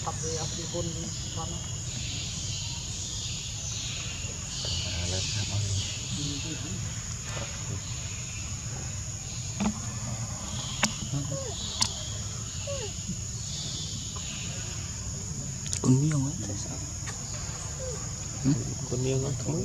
tập về học đi con con lên con miếng ấy tại sao con miếng nó thối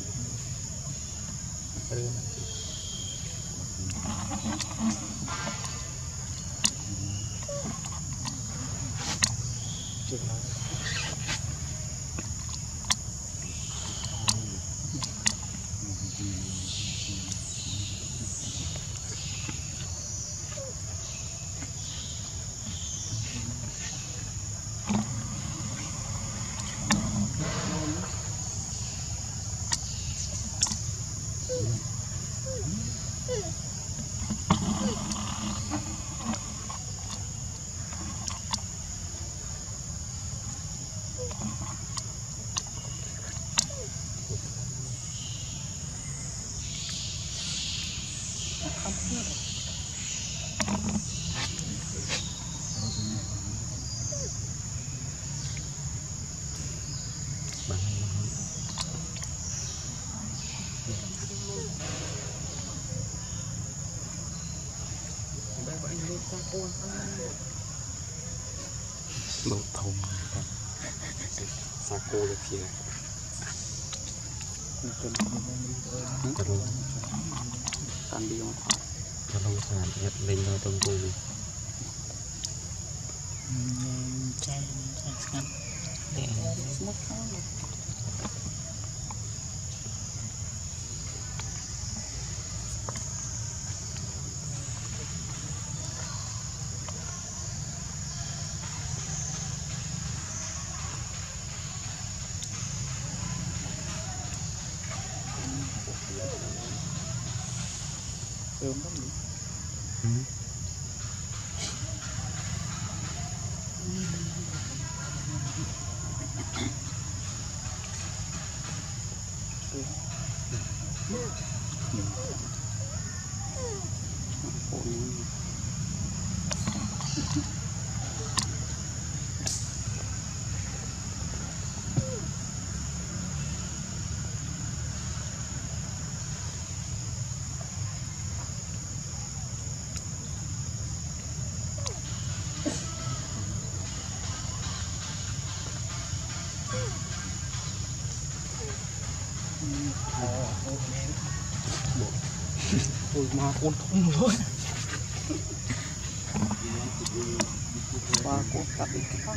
một thùng sa cô được gì này tan đi không cho lâu sàn ép lên nó trong cô đi chai sẵn để mất sớm lắm nhỉ? Ôi mà con không luôn và con cắt đi cái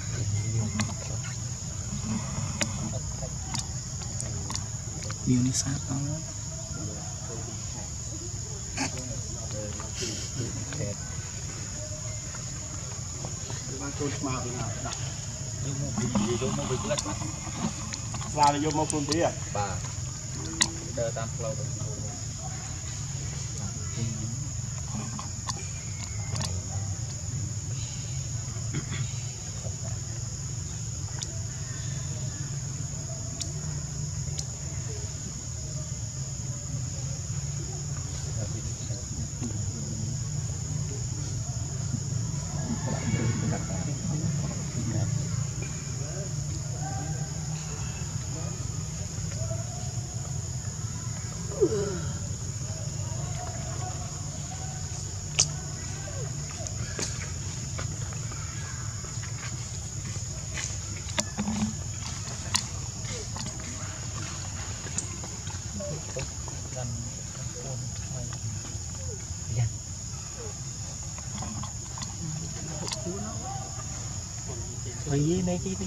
nhiều đi sát đó con màu nào đặt nhưng mà vì đâu mà bị lật ra là vô một con tí à bà đỡ tam lâu gì này chi đi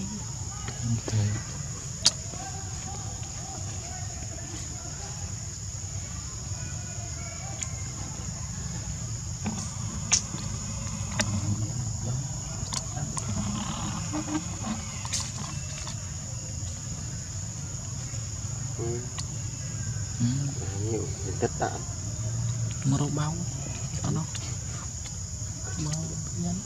nhiều đất tạm mà đâu bao đó nó mà nhắn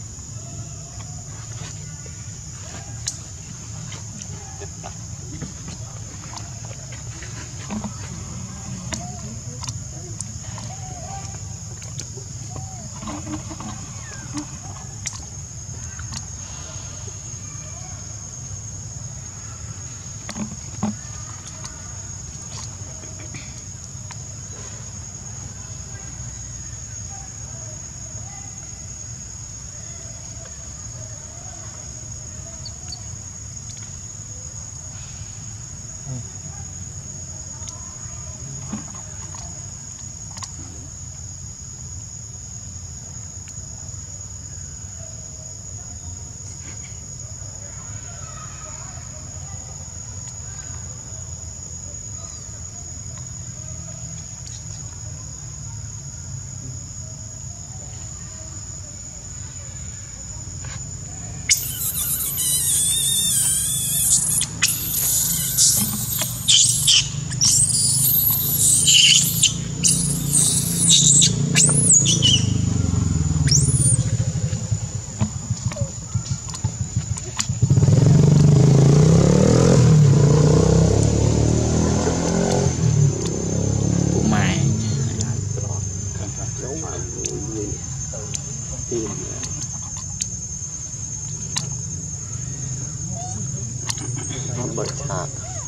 Bởi thả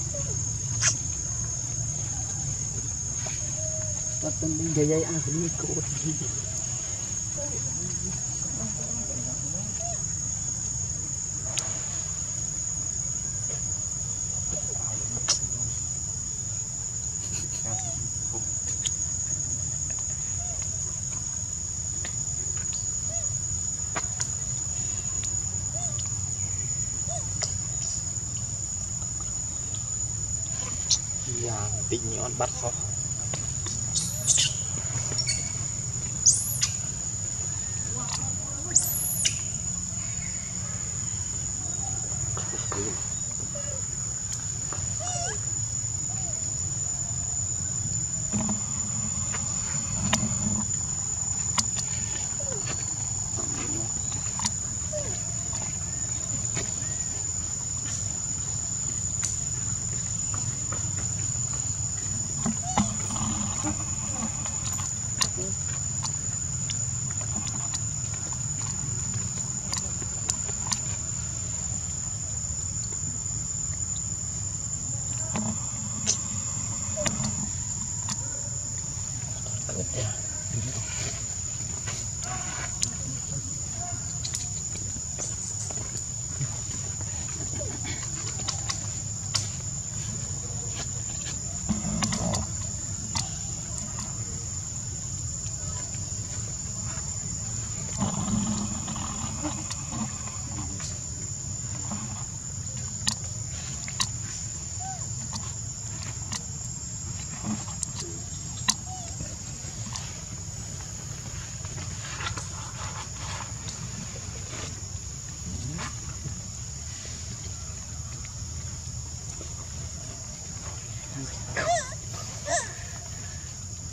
bắt tên đi dây dây ăn cũng như cô yang tinh nhọn bắt sóc